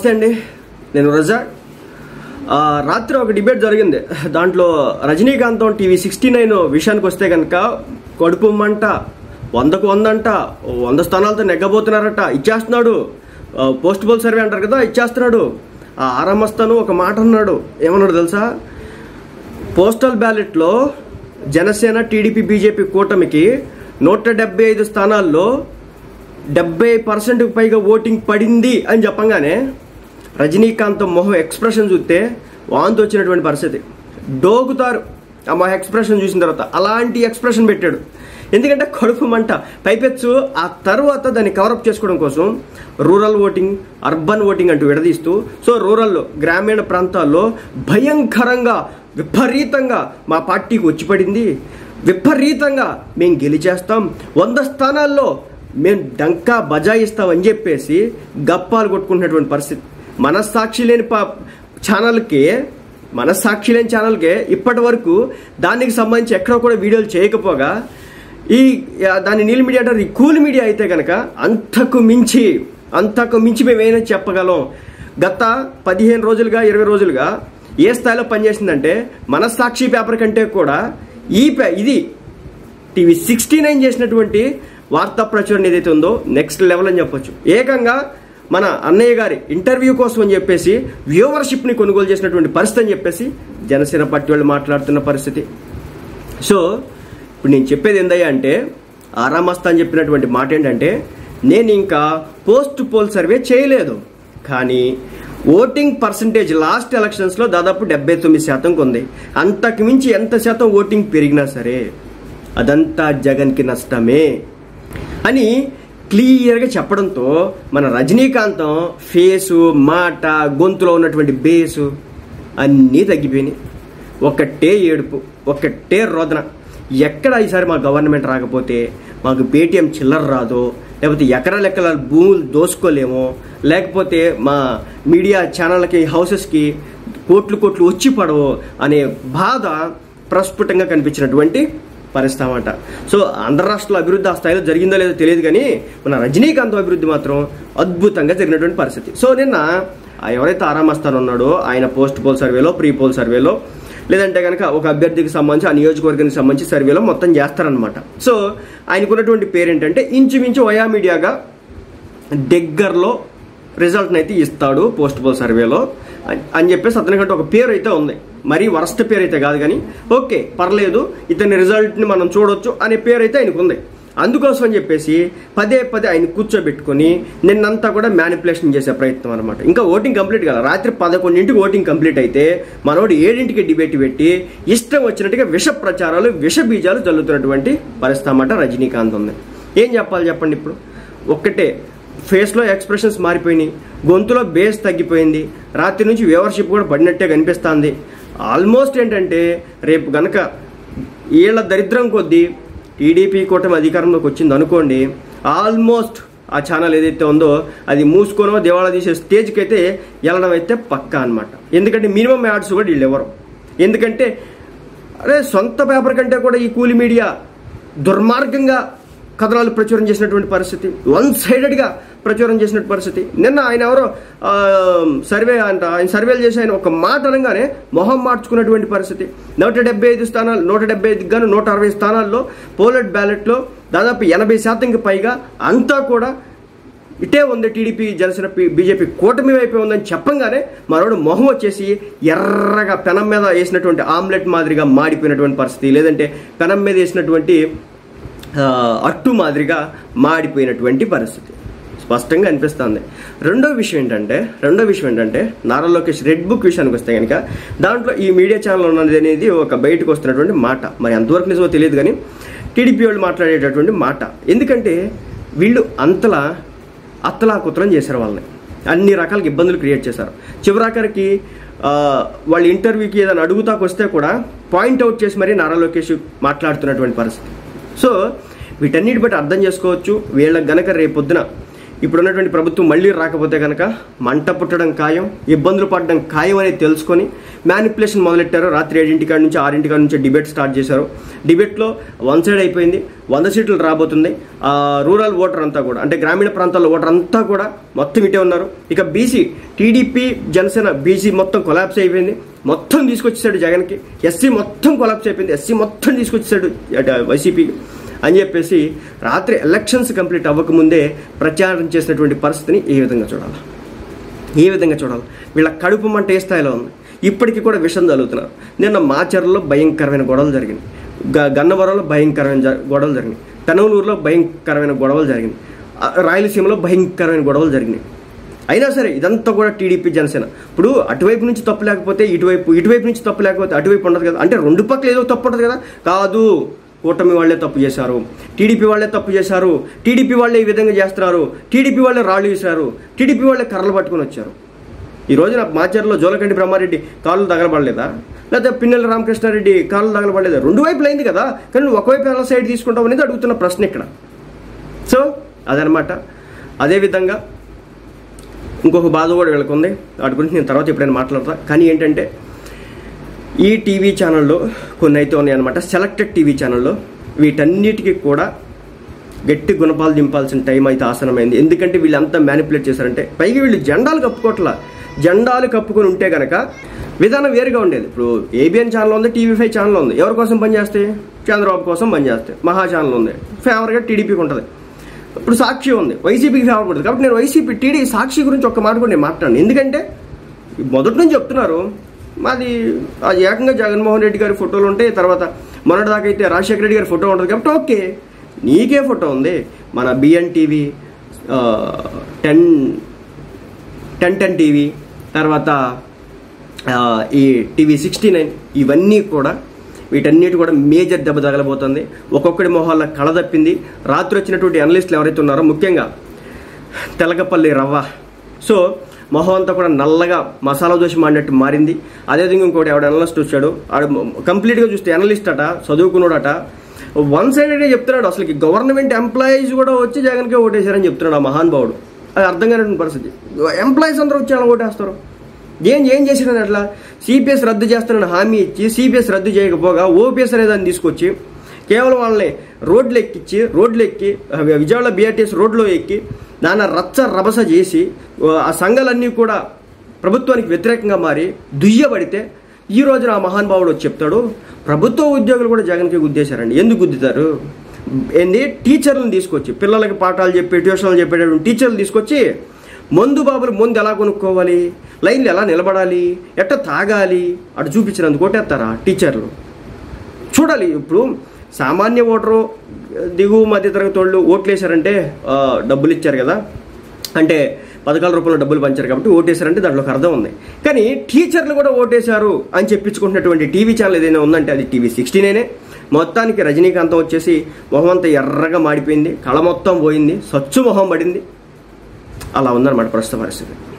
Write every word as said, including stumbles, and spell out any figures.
నమస్తే అండి, నేను రజా. రాత్రి ఒక డిబేట్ జరిగింది. దాంట్లో రజనీకాంత్ టీవీ సిక్స్టీ నైన్ విషయానికి వస్తే కనుక కడుపు మంట, వందకు వందంట, వంద స్థానాలతో నెగ్గబోతున్నారట, ఇచ్చేస్తున్నాడు. పోస్ట్ పోల్ సర్వే అంటారు కదా, ఇచ్చేస్తున్నాడు. ఆ ఆరామస్తాను ఒక మాట అన్నాడు. ఏమన్నాడు తెలుసా? పోస్టల్ బ్యాలెట్లో జనసేన, టీడీపీ, బీజేపీ కూటమికి నూట డెబ్బై ఐదు స్థానాల్లో డెబ్బై పర్సెంట్కి పైగా ఓటింగ్ పడింది అని చెప్పంగానే రజనీకాంత్ మొహం ఎక్స్ప్రెషన్ చూస్తే వాంతి వచ్చినటువంటి పరిస్థితి. డోగుతారు ఆ మొహం ఎక్స్ప్రెషన్ చూసిన తర్వాత. అలాంటి ఎక్స్ప్రెషన్ పెట్టాడు. ఎందుకంటే కడుపు మంట. పైపెచ్చు ఆ తర్వాత దాన్ని కవరప్ చేసుకోవడం కోసం రూరల్ ఓటింగ్, అర్బన్ ఓటింగ్ అంటూ విడదీస్తూ, సో రూరల్లో, గ్రామీణ ప్రాంతాల్లో భయంకరంగా విపరీతంగా మా పార్టీకి వచ్చి పడింది, విపరీతంగా మేము గెలిచేస్తాం, వంద స్థానాల్లో మేము డంకా బజాయిస్తామని చెప్పేసి గప్పాలు కొట్టుకుంటున్నటువంటి పరిస్థితి. మనస్సాక్షి లేని పా ఛానల్కే మనస్సాక్షి లేని ఛానల్కే ఇప్పటి వరకు దానికి సంబంధించి ఎక్కడ కూడా వీడియోలు చేయకపోగా, ఈ దాని నీల్ మీడియా అంటారు, ఈ కూల్ మీడియా అయితే కనుక అంతకు మించి అంతకు మించి మేము ఏమైనా చెప్పగలం. గత పదిహేను రోజులుగా ఇరవై రోజులుగా ఏ స్థాయిలో పనిచేసిందంటే, మనస్సాక్షి పేపర్ కంటే కూడా ఈ ఇది టీవీ సిక్స్టీ నైన్ చేసినటువంటి వార్తా ప్రచురణ ఏదైతే ఉందో నెక్స్ట్ లెవెల్ అని చెప్పొచ్చు. ఏకంగా మన అన్నయ్య గారి ఇంటర్వ్యూ కోసం అని చెప్పేసి వ్యూవర్షిప్ని కొనుగోలు చేసినటువంటి పరిస్థితి అని చెప్పేసి జనసేన పార్టీ వాళ్ళు మాట్లాడుతున్న పరిస్థితి. సో ఇప్పుడు నేను చెప్పేది ఏందయ్యా అంటే, ఆరామస్తా అని చెప్పినటువంటి మాట ఏంటంటే, నేను ఇంకా పోస్ట్ పోల్ సర్వే చేయలేదు, కానీ ఓటింగ్ పర్సంటేజ్ లాస్ట్ ఎలక్షన్స్లో దాదాపు డెబ్బై తొమ్మిది శాతంకి ఉంది. అంతకు మించి ఎంత శాతం ఓటింగ్ పెరిగినా సరే అదంతా జగన్కి నష్టమే అని క్లియర్గా చెప్పడంతో మన రజనీకాంతం ఫేసు, మాట, గొంతులో ఉన్నటువంటి బేసు అన్నీ తగ్గిపోయినాయి. ఒక్కటే ఏడుపు, ఒక్కటే రోదన. ఎక్కడ ఈసారి మా గవర్నమెంట్ రాకపోతే మాకు పేటీఎం చిల్లర రాదో, లేకపోతే ఎకరా లెక్కల భూములు దోసుకోలేమో, లేకపోతే మా మీడియా ఛానళ్ళకి, హౌసెస్కి కోట్లు కోట్లు వచ్చి పడవో అనే బాధ ప్రస్ఫుటంగా కనిపించినటువంటి పరిస్థితి అన్నమాట. సో ఆంధ్ర రాష్ట్రంలో అభివృద్ధి ఆ స్థాయిలో జరిగిందో లేదో తెలియదు, కానీ మన రజనీకాంత్ అభివృద్ధి మాత్రం అద్భుతంగా జరిగినటువంటి పరిస్థితి. సో నిన్న ఎవరైతే ఆరామస్తాను ఉన్నాడో ఆయన పోస్ట్ పోల్ సర్వేలో, ప్రీ పోల్ సర్వేలో, లేదంటే కనుక ఒక అభ్యర్థికి సంబంధించి ఆ నియోజకవర్గానికి సంబంధించి సర్వేలో మొత్తం చేస్తారనమాట. సో ఆయనకున్నటువంటి పేరు ఏంటంటే, ఇంచుమించు వయా మీడియాగా దగ్గరలో రిజల్ట్ని అయితే ఇస్తాడు పోస్ట్ పోల్ సర్వేలో అని చెప్పేసి అతనికంటే ఒక పేరు అయితే ఉంది. మరీ వరస్ట్ పేరు అయితే కాదు, కానీ ఓకే పర్లేదు, ఇతని రిజల్ట్ని మనం చూడొచ్చు అనే పేరు అయితే ఆయనకు ఉంది. అందుకోసం అని చెప్పేసి పదే పదే ఆయన కూర్చోబెట్టుకుని నిన్నంతా కూడా మ్యానిపులేషన్ చేసే ప్రయత్నం అనమాట. ఇంకా ఓటింగ్ కంప్లీట్ కదా, రాత్రి పదకొండింటికి ఓటింగ్ కంప్లీట్ అయితే మనోడు ఏడింటికి డిబేట్ పెట్టి ఇష్టం వచ్చినట్టుగా విష ప్రచారాలు, విష బీజాలు చల్లుతున్నటువంటి పరిస్థితి అన్నమాట రజనీకాంత్ ఉంది. ఏం చెప్పాలి చెప్పండి? ఇప్పుడు ఒక్కటే, ఫేస్లో ఎక్స్ప్రెషన్స్ మారిపోయినాయి, గొంతులో బేస్ తగ్గిపోయింది, రాత్రి నుంచి వ్యూవర్షిప్ కూడా పడినట్టే కనిపిస్తుంది. ఆల్మోస్ట్ ఏంటంటే రేపు గనక వీళ్ళ దరిద్రం కొద్దీ టీడీపీ కూటమి అధికారంలోకి వచ్చింది అనుకోండి, ఆల్మోస్ట్ ఆ ఛానల్ ఏదైతే ఉందో అది మూసుకోనో దివాళా తీసే స్టేజ్కి అయితే వెళ్ళడం అయితే పక్కా అనమాట. ఎందుకంటే మినిమం యాడ్స్ కూడా వీళ్ళు ఎవరు. ఎందుకంటే అరే సొంత పేపర్ కంటే కూడా ఈ కూలి మీడియా దుర్మార్గంగా కథనాలు ప్రచురం చేసినటువంటి పరిస్థితి, వన్ సైడెడ్గా ప్రచురం చేసిన పరిస్థితి. నిన్న ఆయన ఎవరో సర్వే అంట, ఆయన సర్వేలు చేసి ఆయన ఒక మాట అనగానే మొహం మార్చుకున్నటువంటి పరిస్థితి. నూట డెబ్బై ఐదు స్థానాలు నూట డెబ్బై ఐదుకి గాను నూట అరవై స్థానాల్లో పోలెట్ బ్యాలెట్లో దాదాపు ఎనభై శాతంకి పైగా అంతా కూడా ఇటే ఉంది, టీడీపీ, జనసేన, బీజేపీ కూటమి వైపే ఉందని చెప్పంగానే మనోడు మొహం వచ్చేసి ఎర్రగా పెనం మీద వేసినటువంటి ఆమ్లెట్ మాదిరిగా మాడిపోయినటువంటి పరిస్థితి, లేదంటే పెనం మీద వేసినటువంటి అట్టు మాదిరిగా మాడిపోయినటువంటి పరిస్థితి స్పష్టంగా అనిపిస్తుంది. రెండో విషయం ఏంటంటే రెండో విషయం ఏంటంటే నారా లోకేష్ రెడ్ బుక్ విషయానికి వస్తే కనుక దాంట్లో ఈ మీడియా ఛానల్ ఉన్నది అనేది ఒక బయటకు వస్తున్నటువంటి మాట. మరి ఎంతవరకు నిజమో తెలియదు, కానీ టీడీపీ వాళ్ళు మాట్లాడేటటువంటి మాట. ఎందుకంటే వీళ్ళు అంతలా అత్తలాకుతలం చేశారు, వాళ్ళని అన్ని రకాల ఇబ్బందులు క్రియేట్ చేశారు. చివరాఖరికి వాళ్ళ ఇంటర్వ్యూకి ఏదైనా అడుగుతాకు వస్తే కూడా పాయింట్అవుట్ చేసి మరీ నారా లోకేష్ మాట్లాడుతున్నటువంటి పరిస్థితి. సో వీటన్నిటి బట్టి అర్థం చేసుకోవచ్చు, వీళ్ళకి గనక రేపొద్దున ఇప్పుడున్నటువంటి ప్రభుత్వం మళ్ళీ రాకపోతే కనుక మంట పుట్టడం ఖాయం, ఇబ్బందులు పడడం ఖాయం అనేది తెలుసుకొని మ్యానిపులేషన్ మొదలెట్టారు. రాత్రి ఏడింటి కాడి నుంచి ఆరింటి కాడి నుంచి డిబేట్ స్టార్ట్ చేశారు. డిబేట్లో వన్ సైడ్ అయిపోయింది. వంద సీట్లు రాబోతుంది. రూరల్ ఓటర్ అంతా కూడా, అంటే గ్రామీణ ప్రాంతాల్లో ఓటర్ అంతా కూడా మొత్తం ఇటే ఉన్నారు. ఇక బీసీ, టీడీపీ జనసేన బీసీ మొత్తం కొలాప్స్ అయిపోయింది. మొత్తం తీసుకొచ్చేసాడు జగన్కి. ఎస్సీ మొత్తం కొలాప్స్ అయిపోయింది. ఎస్సీ మొత్తం తీసుకొచ్చేసాడు వైసీపీకి అని చెప్పేసి రాత్రి ఎలక్షన్స్ కంప్లీట్ అవ్వకముందే ప్రచారం చేసినటువంటి పరిస్థితిని ఏ విధంగా చూడాలి ఏ విధంగా చూడాలి వీళ్ళ కడుపు మంట ఏ స్థాయిలో ఉంది. ఇప్పటికీ కూడా విషం తగులుతున్నారు. నిన్న మాచర్లలో భయంకరమైన గొడవలు జరిగినాయి. గ గన్నవరంలో భయంకరమైన గొడవలు జరిగినాయి. తనవలూరులో భయంకరమైన గొడవలు జరిగినాయి. రాయలసీమలో భయంకరమైన గొడవలు జరిగినాయి. అయినా సరే ఇదంతా కూడా టీడీపీ జనసేన. ఇప్పుడు అటువైపు నుంచి తప్పు లేకపోతే ఇటువైపు, ఇటువైపు నుంచి తప్పు లేకపోతే అటువైపు ఉండదు కదా. అంటే రెండు పక్కల ఏదో తప్పు ఉంటుంది కదా. కాదు, కూటమి వాళ్ళే తప్పు చేశారు, టీడీపీ వాళ్ళే తప్పు చేశారు, టీడీపీ వాళ్ళే ఈ విధంగా చేస్తున్నారు, టీడీపీ వాళ్ళే రాళ్ళు వేశారు, టీడీపీ వాళ్ళే కర్రలు పట్టుకుని వచ్చారు. ఈ రోజున మాచర్లో జోలకంటి బ్రహ్మారెడ్డి కాళ్ళు తగలబడలేదా, లేకపోతే పిన్నెల రామకృష్ణారెడ్డి కాళ్ళు తగలబడలేదా? రెండు వైపులు అయింది కదా. కానీ నువ్వు ఒకవైపు ఎలా సైడ్ తీసుకుంటావు అనేది అడుగుతున్న ప్రశ్న ఇక్కడ. సో అదనమాట. అదేవిధంగా ఇంకొక బాధ కూడా వీళ్ళకుంది. వాటి గురించి నేను తర్వాత ఎప్పుడైనా మాట్లాడతా. కానీ ఏంటంటే ఈ టీవీ ఛానల్లో కొన్ని అయితే ఉన్నాయన్నమాట, సెలెక్టెడ్ టీవీ ఛానల్లో. వీటన్నిటికీ కూడా గట్టి గుణపాలు దింపాల్సిన టైం అయితే ఆసనమైంది. ఎందుకంటే వీళ్ళంతా మ్యానిపులేట్ చేశారంటే, పైగా వీళ్ళు జెండాలు కప్పుకోవట్లా. జెండాలు కప్పుకొని ఉంటే కనుక విధానం వేరుగా ఉండేది. ఇప్పుడు ఏబిఎన్ ఛానల్ ఉంది, టీవీ ఫైవ్ ఛానల్ ఉంది. ఎవరి కోసం పనిచేస్తాయి? చంద్రబాబు కోసం పనిచేస్తాయి. మహా ఛానల్ ఉంది, ఫేవర్గా టీడీపీకి ఉంటుంది. ఇప్పుడు సాక్షి ఉంది, వైసీపీకి ఫేవర్ పడుతుంది. కాబట్టి నేను వైసీపీ టీడీ సాక్షి గురించి ఒక్క మాట కూడా నేను మాట్లాడను. ఎందుకంటే మొదటి నుంచి చెప్తున్నారు మాది ఏకంగా జగన్మోహన్ రెడ్డి గారి ఫోటోలు ఉంటాయి. తర్వాత మొన్నటిదాకా అయితే రాజశేఖర రెడ్డి గారి ఫోటో ఉంటుంది. కాబట్టి ఓకే, నీకే ఫోటో ఉంది. మన BN TV, ten ten ten TV, తర్వాత ఈ టీవీ సిక్స్టీ నైన్, ఇవన్నీ కూడా వీటన్నిటి కూడా మేజర్ దెబ్బ తగలబోతుంది. ఒక్కొక్కడి మొహాల్లో కళ తప్పింది. రాత్రి వచ్చినటువంటి అనలిస్టులు ఎవరైతే ఉన్నారో, ముఖ్యంగా తెలకపల్లి రవ్వ, సో మొహం అంతా కూడా నల్లగా మసాలా దోశ మాడినట్టు మారింది. అదేవిధంగా ఇంకోటి ఎవడ అనలిస్ట్ వచ్చాడు, ఆడు కంప్లీట్గా చూస్తే అనలిస్ట్ అట, చదువుకున్నాడట, వన్ సైడెడ్గా చెప్తున్నాడు. అసలుకి గవర్నమెంట్ ఎంప్లాయీస్ కూడా వచ్చి జగన్కే ఓటేశారని చెప్తున్నాడు ఆ మహానుభావుడు. అది అర్థం కానిటువంటి పరిస్థితి. ఎంప్లాయీస్ అందరూ వచ్చి అలా ఓటేస్తారు. ఏం ఏం చేసినది అట్లా? సిపిఎస్ రద్దు చేస్తానని హామీ ఇచ్చి సిపిఎస్ రద్దు చేయకపోగా ఓపీఎస్ అనేదాన్ని తీసుకొచ్చి కేవలం వాళ్ళని రోడ్లు ఎక్కించి రోడ్లు ఎక్కి విజయవాడ బీఆర్టీఎస్ రోడ్లో ఎక్కి నాన్న రచ్చ రభస చేసి ఆ సంఘాలన్నీ కూడా ప్రభుత్వానికి వ్యతిరేకంగా మారి దుయ్యబడితే ఈ రోజున ఆ మహానుభావుడు వచ్చి చెప్తాడు ప్రభుత్వ ఉద్యోగులు కూడా జగన్కి గుద్దేశారండి. ఎందుకు గుద్దుతారు? ఏంది? టీచర్లను తీసుకొచ్చి, పిల్లలకి పాఠాలు చెప్పి ట్యూషన్లు చెప్పేటటువంటి టీచర్లు తీసుకొచ్చి మందు బాబులు ముందు ఎలా కొనుక్కోవాలి, లైన్లు ఎలా నిలబడాలి, ఎట్ట తాగాలి అటు చూపించినందుకు కొట్టేస్తారా టీచర్లు? చూడాలి. ఇప్పుడు సామాన్య ఓటరు, దిగువ మధ్య తరగతి వాళ్ళు ఓట్లు వేశారంటే డబ్బులు ఇచ్చారు కదా, అంటే పథకాల రూపంలో డబ్బులు పంచారు కాబట్టి ఓటేశారంటే దాంట్లో ఒక అర్థం ఉంది. కానీ టీచర్లు కూడా ఓటేశారు అని చెప్పించుకుంటున్నటువంటి టీవీ ఛానల్ ఏదైనా ఉందంటే అది టీవీ సిక్స్టీ నైనే. మొత్తానికి రజనీకాంతం వచ్చేసి మొహం అంతా ఎర్రగా మాడిపోయింది, కళ మొత్తం పోయింది, సచ్చు మొహం పడింది. అలా ఉందన్నమాట ప్రస్తుత పరిస్థితి.